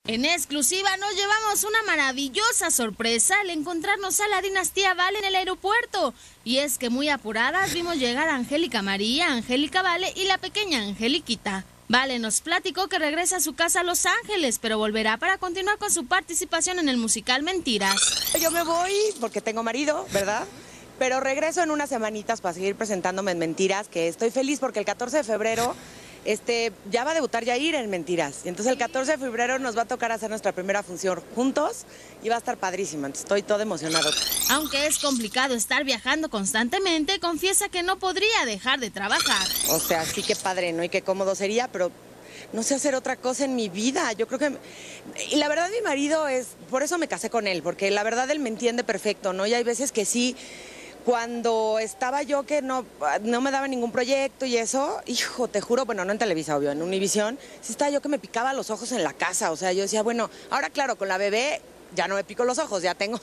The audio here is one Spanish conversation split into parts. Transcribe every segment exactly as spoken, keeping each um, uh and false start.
En exclusiva nos llevamos una maravillosa sorpresa al encontrarnos a la dinastía Vale en el aeropuerto. Y es que muy apuradas vimos llegar a Angélica María, Angélica Vale y la pequeña Angeliquita. Vale nos platicó que regresa a su casa a Los Ángeles, pero volverá para continuar con su participación en el musical Mentiras. Yo me voy porque tengo marido, ¿verdad? Pero regreso en unas semanitas para seguir presentándome en Mentiras, que estoy feliz porque el catorce de febrero... Este, ya va a debutar Yair en Mentiras. Y entonces el catorce de febrero nos va a tocar hacer nuestra primera función juntos y va a estar padrísima. Entonces estoy todo emocionado. Aunque es complicado estar viajando constantemente, confiesa que no podría dejar de trabajar. O sea, sí que padre, ¿no? Y qué cómodo sería, pero no sé hacer otra cosa en mi vida. Yo creo que... Y la verdad mi marido es... Por eso me casé con él, porque la verdad él me entiende perfecto, ¿no? Y hay veces que sí... Cuando estaba yo que no, no me daba ningún proyecto y eso, hijo, te juro, bueno, no en Televisa, obvio, en Univisión, sí estaba yo que me picaba los ojos en la casa. O sea, yo decía, bueno, ahora claro, con la bebé ya no me pico los ojos, ya tengo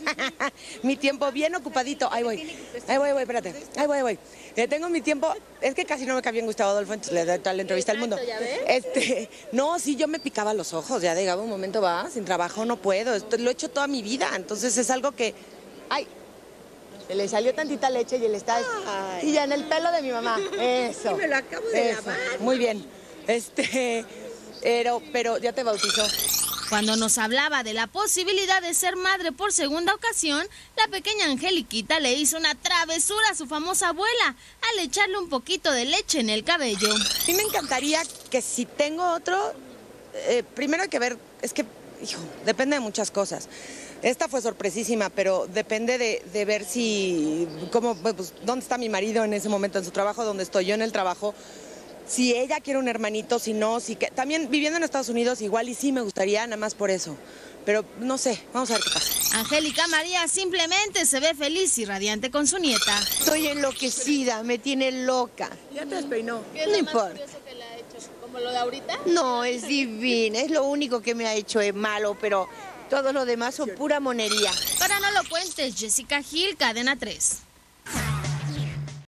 mi tiempo bien ocupadito. Ahí voy, ahí voy, ahí voy, espérate, ahí voy, ahí voy. Eh, tengo mi tiempo, es que casi no me cae bien Gustavo Adolfo, entonces le doy toda la entrevista al mundo. Este, no, sí, yo me picaba los ojos, ya llegaba un momento, va, sin trabajo no puedo, esto, lo he hecho toda mi vida, entonces es algo que, ay... Se le salió tantita leche y él está... Ay. Y ya en el pelo de mi mamá. Eso. Sí, me lo acabo de eso. lavar. Muy bien. Este... Pero, pero ya te bautizó. Cuando nos hablaba de la posibilidad de ser madre por segunda ocasión, la pequeña Angeliquita le hizo una travesura a su famosa abuela al echarle un poquito de leche en el cabello. Sí me encantaría que si tengo otro... Eh, primero hay que ver... Es que, hijo, depende de muchas cosas. Esta fue sorpresísima, pero depende de, de ver si, cómo, pues, dónde está mi marido en ese momento, en su trabajo, dónde estoy yo en el trabajo. Si ella quiere un hermanito, si no, si que también viviendo en Estados Unidos igual y sí me gustaría, nada más por eso. Pero no sé, vamos a ver qué pasa. Angélica María simplemente se ve feliz y radiante con su nieta. Estoy enloquecida, me tiene loca. Ya te despeinó. ¿Qué es no lo importa. Más curioso que le ha hecho? ¿Como lo de ahorita? No, es divina, es lo único que me ha hecho es malo, pero... Todo lo demás son pura monería. Para No Lo Cuentes, Jessica Gil, Cadena tres.